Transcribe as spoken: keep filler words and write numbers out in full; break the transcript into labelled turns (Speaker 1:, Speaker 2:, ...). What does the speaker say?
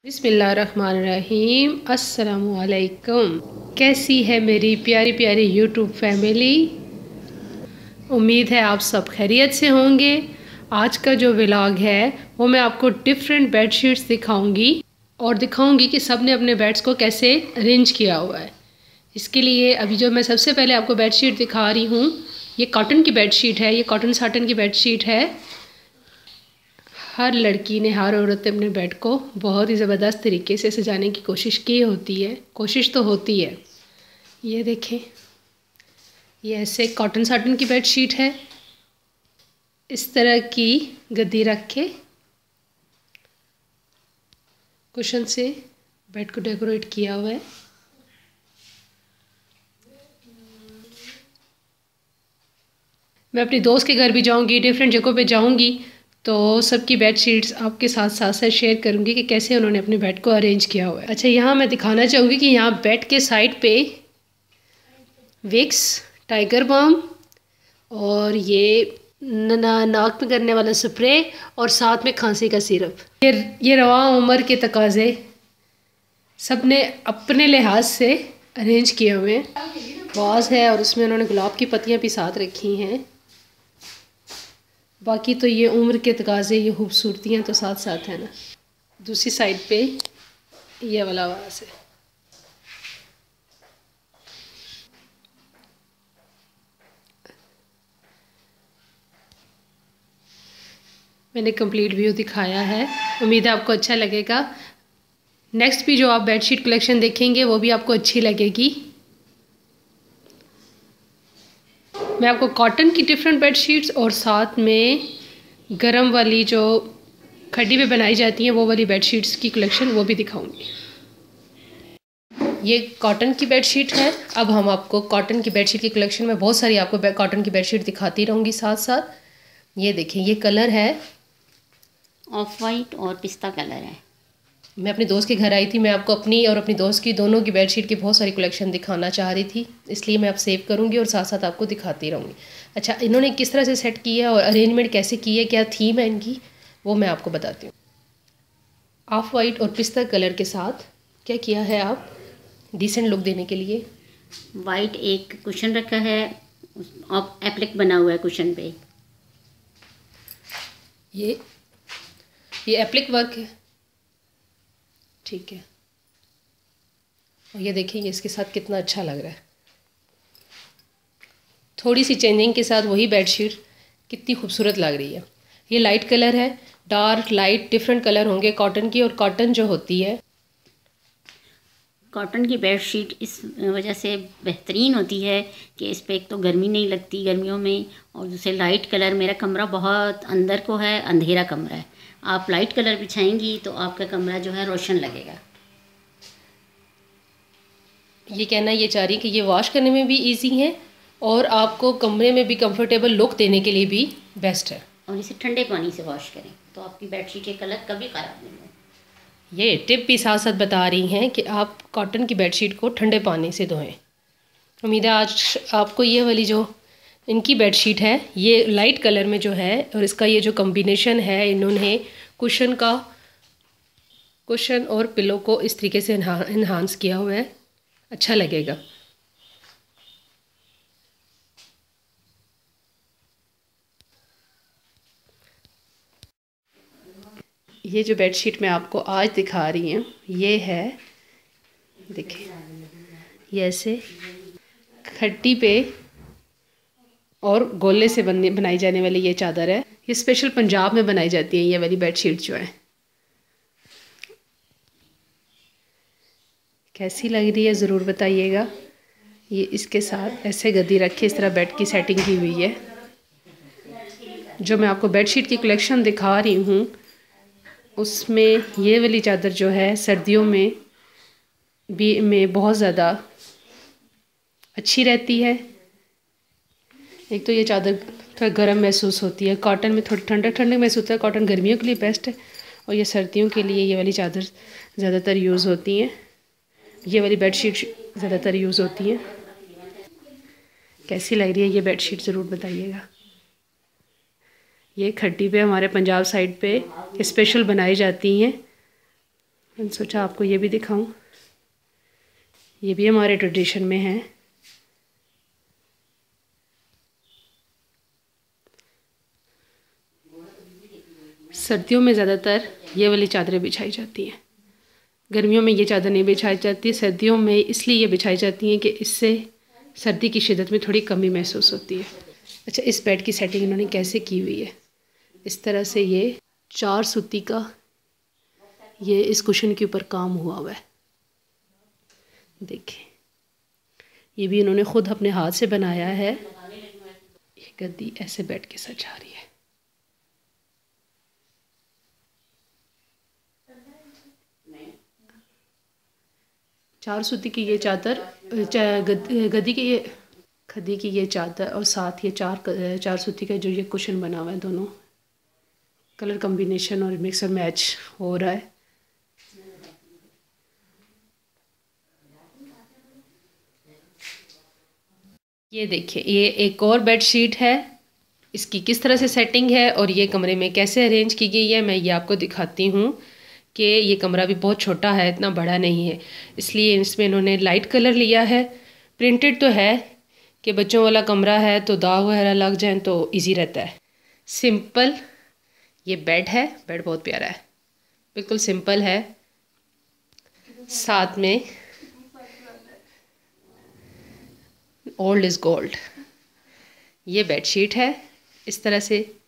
Speaker 1: बिस्मिल्लाहिर्रहमानिर्रहीम। अस्सलामुअलैकुम। कैसी है मेरी प्यारी प्यारी यूट्यूब फैमिली। उम्मीद है आप सब खैरियत से होंगे। आज का जो व्लॉग है वो मैं आपको डिफरेंट बेडशीट्स दिखाऊंगी और दिखाऊंगी कि सब ने अपने बेड्स को कैसे अरेंज किया हुआ है। इसके लिए अभी जो मैं सबसे पहले आपको बेडशीट दिखा रही हूँ, ये कॉटन की बेडशीट है। ये कॉटन साटन की बेडशीट है। हर लड़की ने, हर औरत ने अपने बेड को बहुत ही ज़बरदस्त तरीके से सजाने की कोशिश की होती है। कोशिश तो होती है। ये देखें, ये ऐसे कॉटन साटन की बेडशीट है। इस तरह की गद्दी रख के कुशन से बेड को डेकोरेट किया हुआ है। मैं अपनी दोस्त के घर भी जाऊंगी, डिफरेंट जगहों पे जाऊंगी, तो सबकी बेड शीट्स आपके साथ साथ साथ शेयर करूंगी कि कैसे उन्होंने अपने बेड को अरेंज किया हुआ है। अच्छा, यहाँ मैं दिखाना चाहूँगी कि यहाँ बेड के साइड पे विक्स, टाइगर बाम और ये ना, नाक में करने वाला स्प्रे और साथ में खांसी का सिरप। ये ये रवा उम्र के तकाजे सब ने अपने लिहाज से अरेंज किए हुए हैं। वाज है और उसमें उन्होंने गुलाब की पत्तियाँ भी साथ रखी हैं। बाकी तो ये उम्र के तकाजे, ये खूबसूरतियाँ तो साथ साथ है ना। दूसरी साइड पे ये वाला वास है। मैंने कंप्लीट व्यू दिखाया है। उम्मीद है आपको अच्छा लगेगा। नेक्स्ट भी जो आप बेडशीट कलेक्शन देखेंगे वो भी आपको अच्छी लगेगी। मैं आपको कॉटन की डिफरेंट बेडशीट्स और साथ में गरम वाली जो खड्डी पे बनाई जाती हैं वो वाली बेडशीट्स की कलेक्शन वो भी दिखाऊंगी। ये कॉटन की बेडशीट है। अब हम आपको कॉटन की बेडशीट की कलेक्शन में बहुत सारी आपको कॉटन की बेडशीट दिखाती रहूँगी साथ साथ। ये देखें, ये कलर है
Speaker 2: ऑफ वाइट और पिस्ता कलर है।
Speaker 1: मैं अपनी दोस्त के घर आई थी। मैं आपको अपनी और अपनी दोस्त की दोनों की बेडशीट की बहुत सारी कलेक्शन दिखाना चाह रही थी, इसलिए मैं आप सेव करूँगी और साथ साथ आपको दिखाती रहूँगी। अच्छा, इन्होंने किस तरह से सेट किया और अरेंजमेंट कैसे की है, क्या थीम है इनकी, वो मैं आपको बताती हूँ। ऑफ वाइट और पिस्ता कलर के साथ क्या किया है आप डिसेंट लुक देने के लिए।
Speaker 2: वाइट एक कुशन रखा है, ऑफ एप्लिक बना हुआ है कुशन पे।
Speaker 1: ये ये एप्लिक वर्क है, ठीक है। और ये देखिए इसके साथ कितना अच्छा लग रहा है। थोड़ी सी चेंजिंग के साथ वही बेडशीट कितनी खूबसूरत लग रही है। ये लाइट कलर है, डार्क लाइट डिफरेंट कलर होंगे कॉटन की। और कॉटन जो होती है,
Speaker 2: कॉटन की बेडशीट इस वजह से बेहतरीन होती है कि इस पर एक तो गर्मी नहीं लगती गर्मियों में, और दूसरे लाइट कलर। मेरा कमरा बहुत अंदर को है, अंधेरा कमरा है। आप लाइट कलर बिछाएंगी तो आपका कमरा जो है रोशन लगेगा।
Speaker 1: ये कहना ये चाह रही कि ये वॉश करने में भी इजी है और आपको कमरे में भी कंफर्टेबल लुक देने के लिए भी बेस्ट है।
Speaker 2: और इसे ठंडे पानी से वॉश करें तो आपकी बेडशीट के कलर कभी ख़राब नहीं होगा।
Speaker 1: ये टिप भी साथ साथ बता रही हैं कि आप कॉटन की बेडशीट को ठंडे पानी से धोएं। उम्मीद है आज आपको ये वाली जो इनकी बेडशीट है, ये लाइट कलर में जो है, और इसका ये जो कॉम्बिनेशन है, इन्होंने कुशन का कुशन और पिलो को इस तरीके से इन्हांस किया हुआ है, अच्छा लगेगा। ये जो बेडशीट मैं आपको आज दिखा रही हूँ ये है, देखिए ये ऐसे खट्टी पे और गोले से बनने बनाई जाने वाली ये चादर है। ये स्पेशल पंजाब में बनाई जाती है ये वाली बेडशीट जो है। कैसी लग रही है ज़रूर बताइएगा। ये इसके साथ ऐसे गद्दी रखे इस तरह बेड की सेटिंग की हुई है। जो मैं आपको बेडशीट की कलेक्शन दिखा रही हूँ उसमें ये वाली चादर जो है सर्दियों में भी में बहुत ज़्यादा अच्छी रहती है। एक तो ये चादर थोड़ा गर्म महसूस होती है, कॉटन में थोड़ी ठंडा ठंडा महसूस होता है। कॉटन गर्मियों के लिए बेस्ट है और ये सर्दियों के लिए ये वाली चादर ज़्यादातर यूज़ होती हैं। ये वाली बेडशीट ज़्यादातर यूज़ होती है। कैसी लग रही है ये बेडशीट ज़रूर बताइएगा। ये खड्डी पे हमारे पंजाब साइड पे स्पेशल बनाई जाती हैं। मैंने सोचा आपको ये भी दिखाऊं, ये भी हमारे ट्रेडिशन में है। सर्दियों में ज़्यादातर ये वाली चादरें बिछाई जाती हैं, गर्मियों में ये चादर नहीं बिछाई जाती। सर्दियों में इसलिए ये बिछाई जाती हैं कि इससे सर्दी की शिद्दत में थोड़ी कमी महसूस होती है। अच्छा, इस बेड की सेटिंग इन्होंने कैसे की हुई है, इस तरह से ये चार सूती का ये इस कुशन के ऊपर काम हुआ हुआ है। देखिए, ये भी इन्होंने ख़ुद अपने हाथ से बनाया है। ये गद्दी ऐसे बेड के साथ जा रही है। चार सूती की ये चादर, गद्दी की ये खद्दी की ये चादर और साथ ये चार चार सूती का जो ये कुशन बना हुआ है, दोनों कलर कॉम्बिनेशन और मिक्स और मैच हो रहा है। ये देखिए, ये एक और बेड शीट है, इसकी किस तरह से सेटिंग है और ये कमरे में कैसे अरेंज की गई है मैं ये आपको दिखाती हूँ। कि ये कमरा भी बहुत छोटा है, इतना बड़ा नहीं है, इसलिए इसमें इन्होंने लाइट कलर लिया है। प्रिंटेड तो है कि बच्चों वाला कमरा है तो दाग वगैरह लग जाए तो इजी रहता है। सिंपल ये बेड है, बेड बहुत प्यारा है, बिल्कुल सिंपल है। साथ में ओल्ड इज़ गोल्ड ये बेड शीट है, इस तरह से